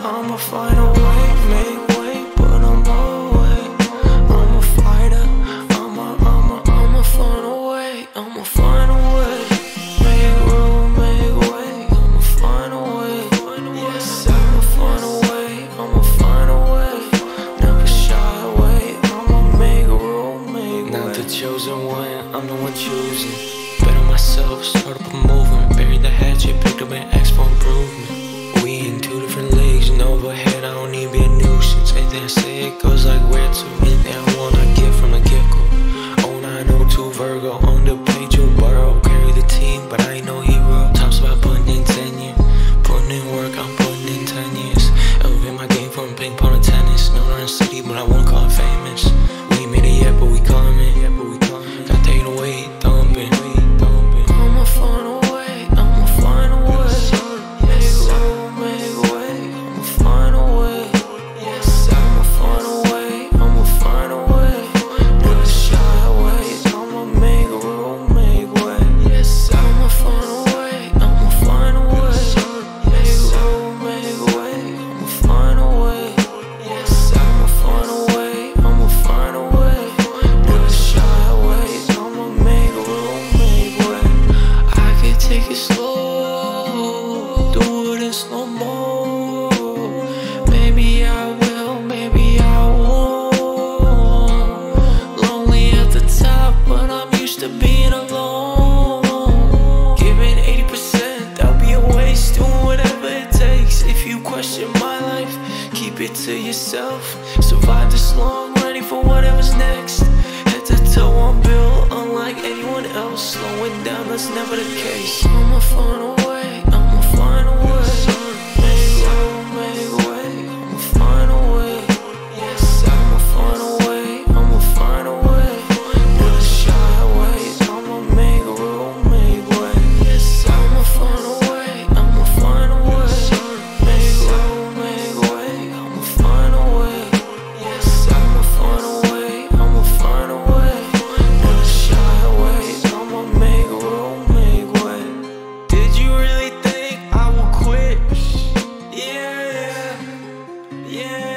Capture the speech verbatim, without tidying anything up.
I'ma find a way, make way, but I'm away. I'm a fighter, I'ma, I'ma, I'ma find a way, I'ma find a way. Make room, make way, I'ma find a way. Yes, I'ma find a way, I'ma find a way. Never shy away, I'ma make room, make way. Not the chosen one, I'm the one choosing. Bet on myself, start up a movement. Bury the hatchet, picked up an X for improvement. We in two different leagues, and overhead I don't need to be a nuisance. Anything I say, it goes like where to. Anything I want, I get from the get-go. oh nine oh two Virgo, underpaid Joe Burrow. Carry the team, but I ain't no hero. Talks about putting in tenure. Putting in work, I'm putting in ten years. Elevate my game from ping pong to tennis. Known around the city, but I won't call it famous. We ain't made it yet, but we coming. Yeah, but we coming. Got taken away, thumping. I'ma find a way, I'ma find a way. Slow mo. Maybe I will, maybe I won't. Lonely at the top, but I'm used to being alone. Giving eighty percent, that'll be a waste. Doing whatever it takes. If you question my life, keep it to yourself. Survive this long, ready for whatever's next. Head to toe on bill, unlike anyone else. Slowing down, that's never the case. I'ma find a way, I'ma find a way. Yeah.